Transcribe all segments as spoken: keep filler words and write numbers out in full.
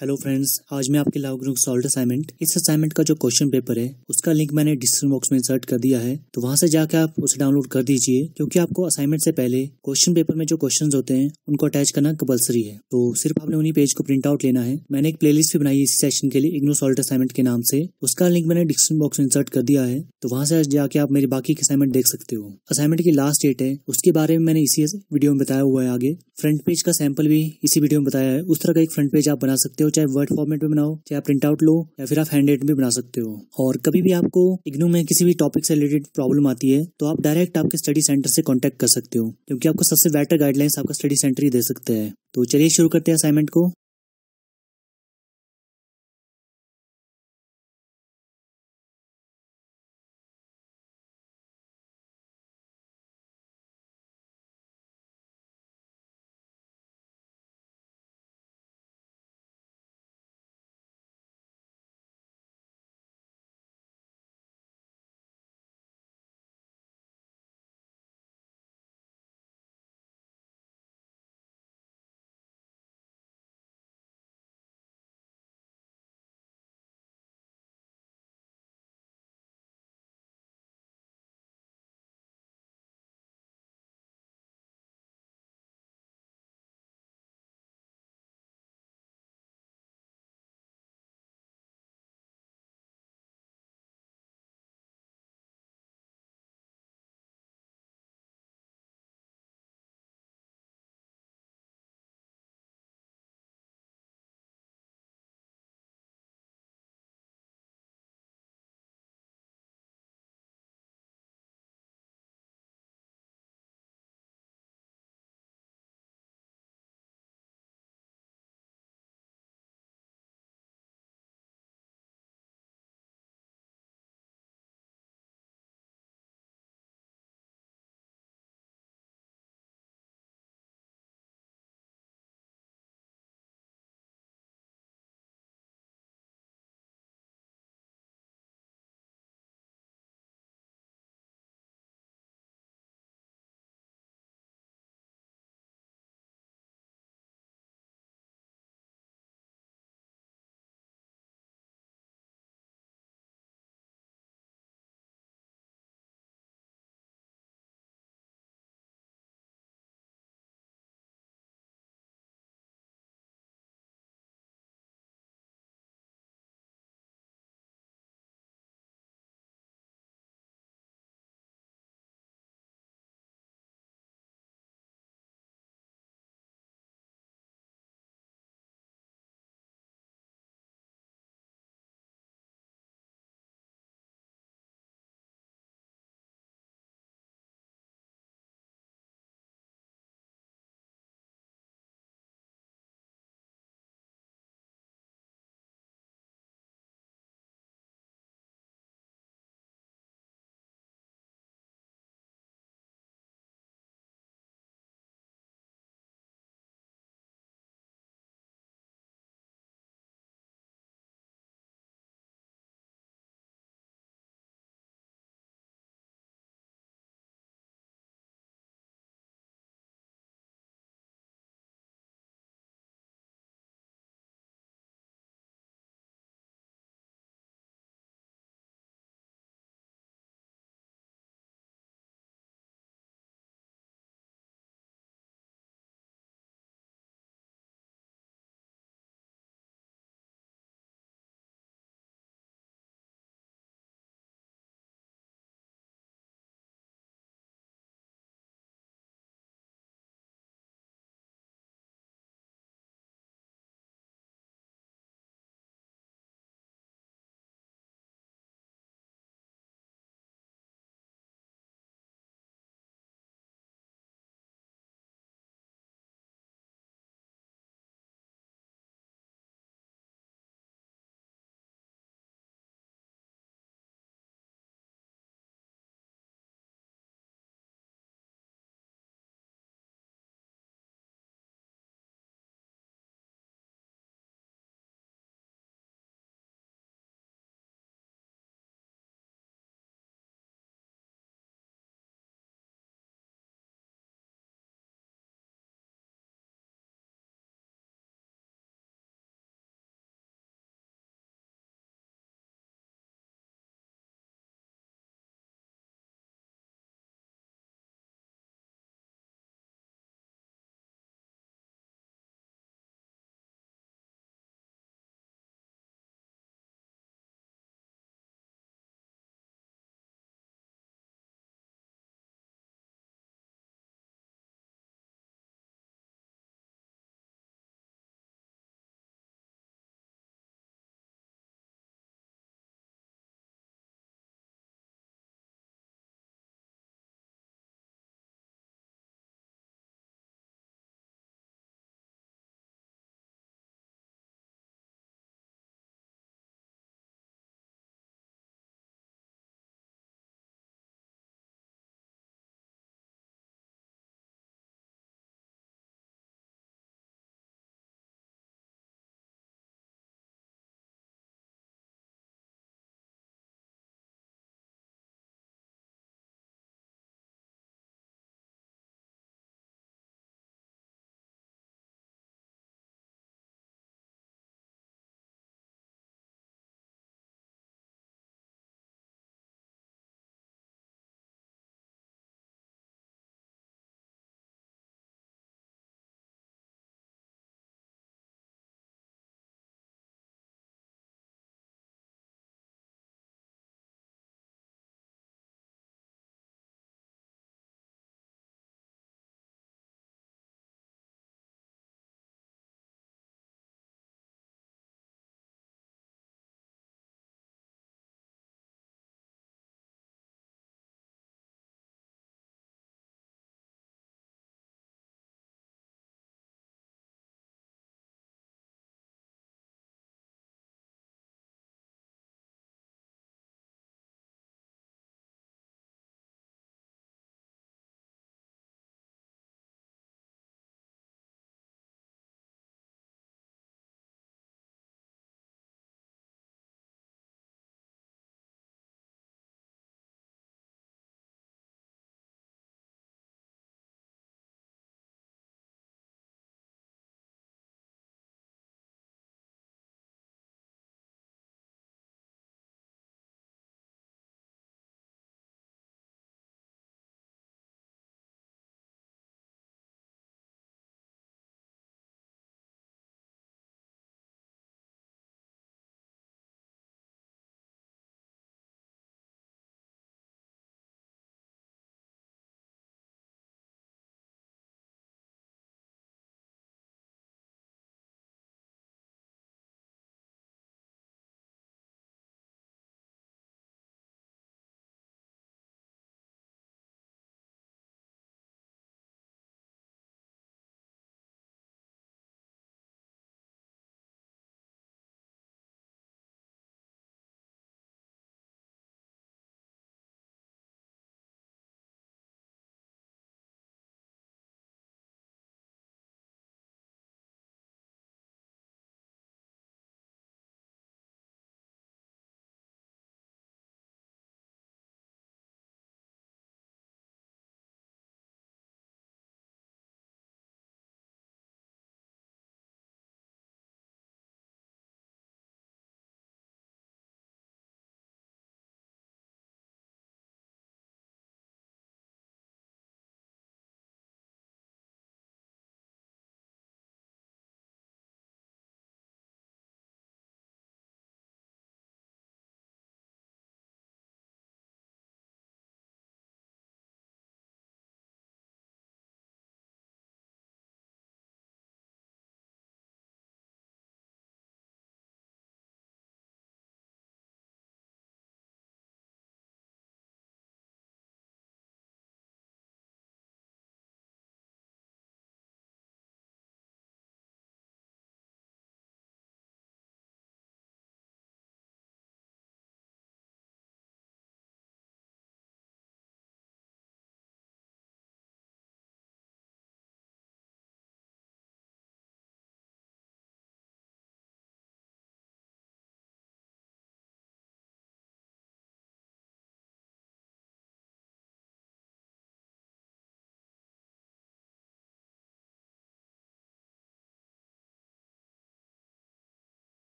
Hello friends, आज मैं आपके लिए करूँगा सॉल्व असाइनमेंट। इस असाइनमेंट का जो क्वेश्चन पेपर है उसका लिंक मैंने डिस्क्रिप्शन बॉक्स में इंसर्ट कर दिया है, तो वहां से जाकर आप उसे डाउनलोड कर दीजिए, क्योंकि आपको असाइनमेंट से पहले क्वेश्चन पेपर में जो क्वेश्चंस होते हैं उनको अटैच करना कंपलसरी है। तो सिर्फ आपने उन्हीं पेज को प्रिंट आउट लेना है। मैंने एक प्लेलिस्ट भी बनाई है इसी सेशन के लिए, इग्नू सॉल्व असाइनमेंट के नाम से। उसका लिंक मैंने डिस्क्रिप्शन बॉक्स में इंसर्ट कर दिया है, तो वहां से जाके आप मेरे बाकी के असाइनमेंट देख सकते हो। असाइनमेंट की लास्ट डेट है, उसके बारे में मैंने इसी वीडियो में बताया हुआ है। आगे फ्रंट पेज का सैंपल भी इसी वीडियो में बताया है। उस तरह का एक फ्रंट पेज आप बना सकते हो, चाहे वर्ड फॉर्मेट में बनाओ, चाहे आप प्रिंट आउट लो, या फिर आप हैंड रेट भी बना सकते हो। और कभी भी आपको इग्नू में किसी भी टॉपिक से रिलेटेड प्रॉब्लम आती है तो आप डायरेक्ट आपके स्टडी सेंटर से कांटेक्ट कर सकते हो, क्योंकि आपको सबसे बेटर गाइडलाइंस आपका स्टडी सेंटर ही दे सकते हैं। तो चलिए शुरू करते हैं असाइनमेंट को।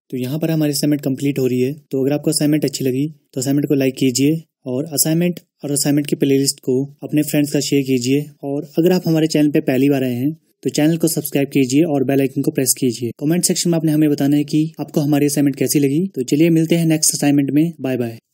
तो यहाँ पर हमारी असाइनमेंट कंप्लीट हो रही है। तो अगर आपको असाइनमेंट अच्छी लगी तो असाइनमेंट को लाइक कीजिए और असाइनमेंट और असाइनमेंट की प्लेलिस्ट को अपने फ्रेंड्स का शेयर कीजिए। और अगर आप हमारे चैनल पे पहली बार आए हैं तो चैनल को सब्सक्राइब कीजिए और बेल आइकन को प्रेस कीजिए। कमेंट सेक्शन में आपने हमें बताना है कि आपको हमारी असाइनमेंट कैसी लगी। तो चलिए मिलते हैं नेक्स्ट असाइनमेंट में। Bye bye.